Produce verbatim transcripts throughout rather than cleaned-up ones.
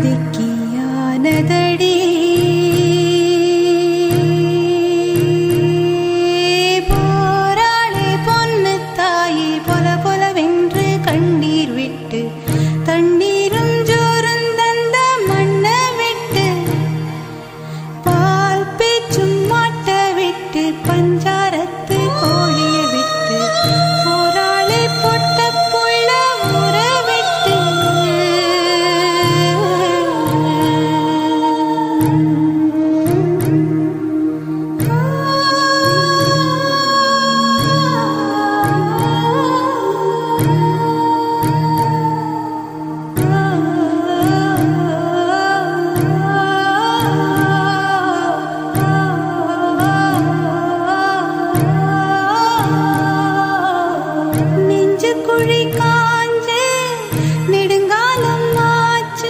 முதுக்கியானதடி போராளே பொன்னு தாயே பொல பொலவென்று கண்ணீர் விட்டு தண்ணீரும் ஜோரும் தந்த மண்ண விட்டு பால் பேச்சும் மாட்ட விட்டு பஞ்சாரத்து கோழிய விட்டு போராளே பொட்ட புள்ள ஊற விட்டு நெஞ்சு குழி காஞ்சு நெடுங்காலம் ஆச்சு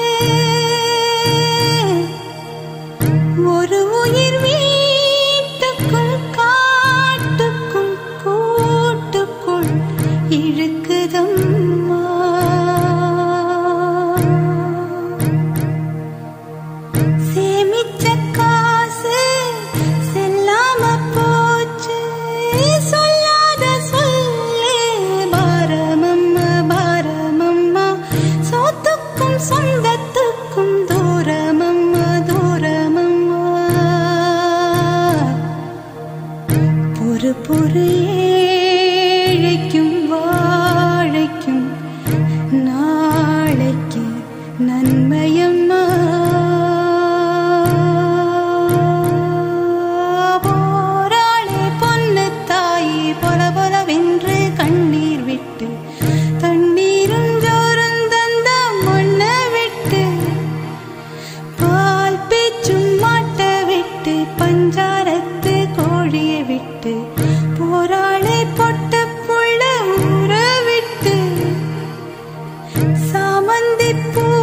ஒரு உயிர் வீட்டுக்குள் காட்டுக்குள் கூட்டுக்குள் இழுக்குதம்மா சேமிச்ச காசு செல்லாம போச்சு சொல்லாத சொல்லே பாரமம்மா பாரமம்மா சொத்துக்கும் சொந்தத்துக்கும் தூரமம்மா தூரமம்மா பொறு பொறு ஏழைக்கும் வாழைக்கும் நாளைக்கு நன்மையம்மா போராளே பொன்னு தாயே பொல பொலவென்று கண்ணீர் விட்டு தண்ணீரும் ஜோரும் தந்த மண்ண விட்டு பால் பேச்சும் மாட்ட விட்டு பஞ்சாரத்து கோழிய விட்டு போராளே பொட்ட புள்ள ஊற விட்டு சாமந்தி பூ